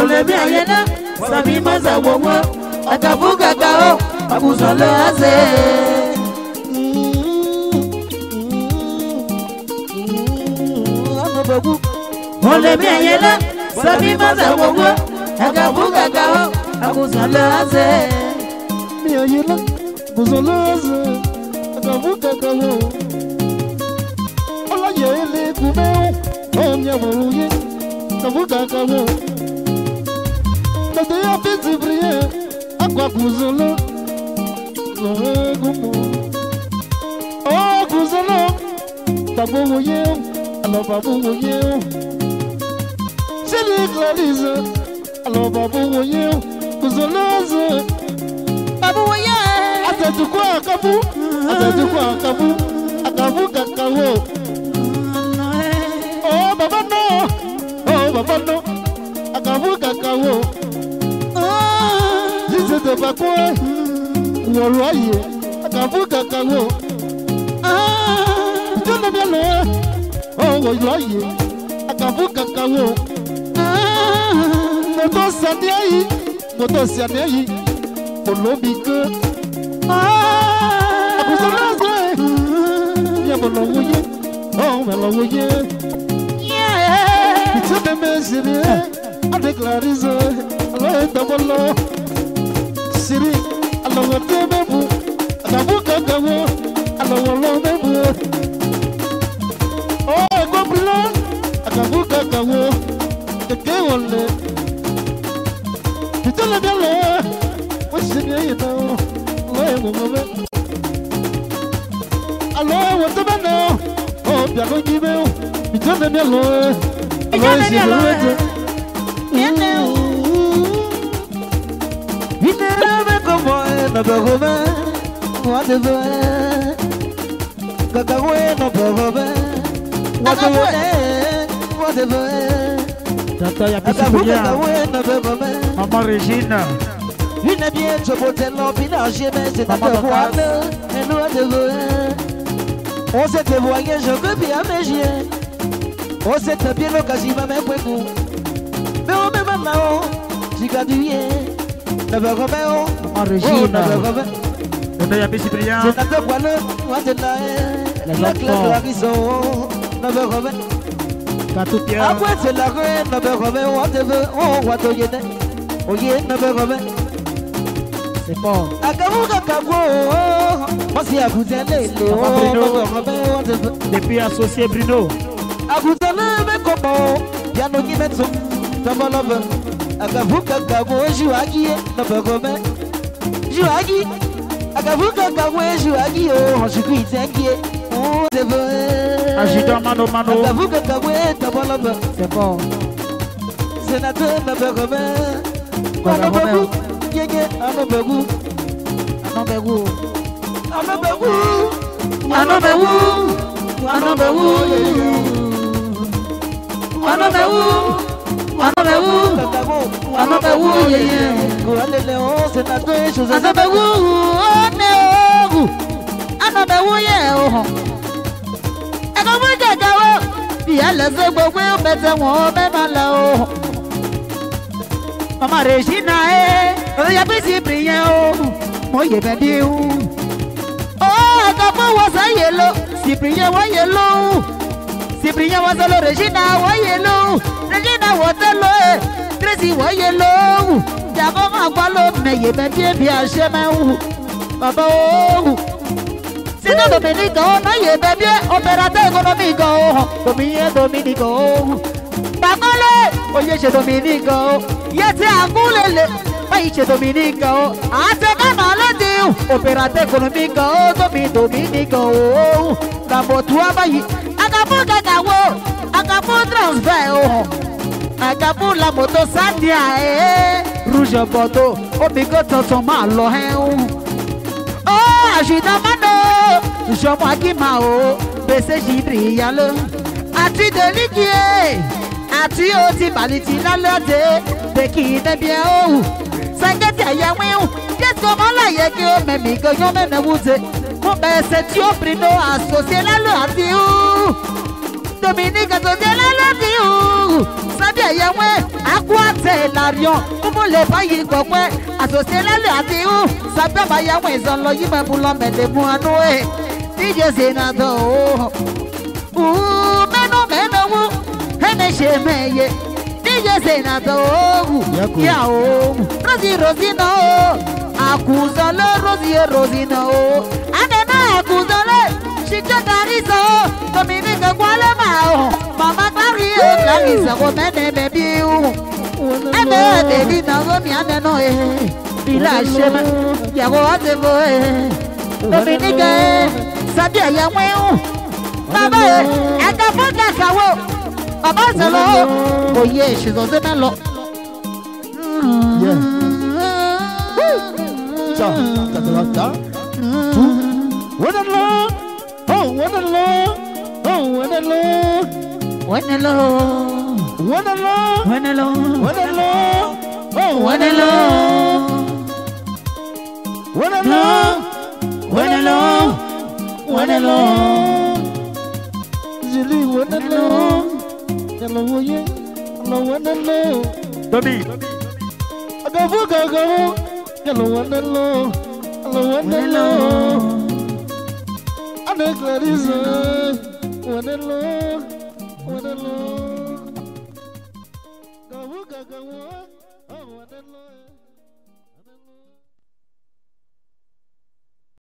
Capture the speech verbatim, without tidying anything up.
Ole mi ayena, sabi maza wowo, akabu kakao, abuzalo aze. Ole mi ayena, sabi maza wowo, akabu kakao, abuzalo aze. Mi ayena, abuzalo aze, akabu kakao. Ola yele kumeo, onya woye, akabu kakao. Tade a petit briller, aqua buzolo, oh buzolo, tabu moye, alors babu moye, c'est l'église, alors babu moye, buzolo, babu moye, attends tu quoi akabu, attends tu quoi akabu, akabu kakao, oh baba no, oh baba no, akabu kakao. De pas quoi, ou loyer, akabu kakao. Ah, tu n'as bien le, oh loyer, akabu kakao. Ah, moto saniai, moto saniai, polobike. Ah, abuzalaze, ya bolongoye, oh bolongoye. Yeah, tu ne me sais avec la risa, alors d'abord. Siri, alors on te met vous, akabu kakao, alors on le met vous. Oh, compris akabu kakao, que on le. Tu te le bien là, moi c'est bien y non, ouais mon mauvais. Alors on te met non, oh bien qu'on y met, tu te le bien là, alors c'est bien là. Bien là. No berobe, what the way? Kakaway no berobe, what the way? What the way? Tata ya pisipulia. Maman Regina. Une bien je botte l'empilage, mais c'est pas de voir. Et nous de vrai. On s'était voyé, je veux bien mes chiens. On s'était bien l'occasion, ma mère pour vous. Mais on me met là-haut, j'ai gardé. Never Romeo, Regina. On a mis brillant. C'est un peu poileux, moi c'est là. La classe de la maison, never Romeo. Quand tout bien. Après c'est la reine, never Romeo, on te veut, on va te y aller. Oh yeah, never Romeo. C'est bon. Akabu kakao, moi c'est à vous aller. Depuis associé Bruno. À vous aller, mais comment? Piano qui met son, ça va l'over. Akabu kakao jouagi no begome jouagi akabu kakao jouagi oh je suis inquiet oh c'est vrai agita mano mano akabu kakao tabolobe c'est bon sénateur no begome no begu yeye no begu no begu no begu no begu no begu no begu Anabeu, Anabeu, yeah. Anabeu, Anabeu, yeah. Akabu kakao, yeah, let's go. We'll better one, better. Mama Regina, eh, oh, you're busy, brilliant. Oh, you baby. Oh, Akabu was a yellow, Cyprian was yellow. Cyprian was a Regina, was yellow. Regina Waterloo, Tracy was yellow. Jabba followed me, you better be a shaman. Baba, Sino Dominico, no, you baby, operator economico, Dominia Dominico. Babole, oh, yes, Dominico, yes, I'm bullet, Paiche Dominico, I take a malady, operator economico, Dominico, Cabotuabai, Agapo Cacao, Agapo Transfer. Agabu la moto sandia eh rouge boto obigoto to ma lo hen oh ajida mano jo mo akima o bese jibri yalo ati delikie ati o ti baliti lalode de ki de bien o sangeti ayawe o just come la ye ki o me mi go yo me na wuze mo bese ti o prino associé la lo ati o Dominique Totela Ladiou. Sabia Yamwe, Aquate Larion, Como le Payi Kokwe, Asosela Ladiou, Sabia Bayamwe, Zolo Yima Bulome de Muanoe, D J Senado. Ooh, Meno Meno, Heneshe Meye, D J Senado, Yao, Rosie Rosino, Accusalo Rosie Rosino, Anena Accusale, Chica Cariso, Dominique Gualemao, Mama Mario, Clarissa, Romene, baby, and the baby Nagomi Noe, Village, Yago de Boe, Dominique, Sabia Yamwe, Baba, and the Fonda Baba Salo, oh yes, she's on the mellow. Yeah. One and long, oh, one and long, oh, one and long, one and long, one and long, one and long, one and long, oh, one and long, one and long, one and long, one and long, Julie, one and long, hello, yeah, hello, one and long, Baby, I go for go, hello, one and long, hello, one and long. I know Clarissa, one and long, one and long. Go, go, go.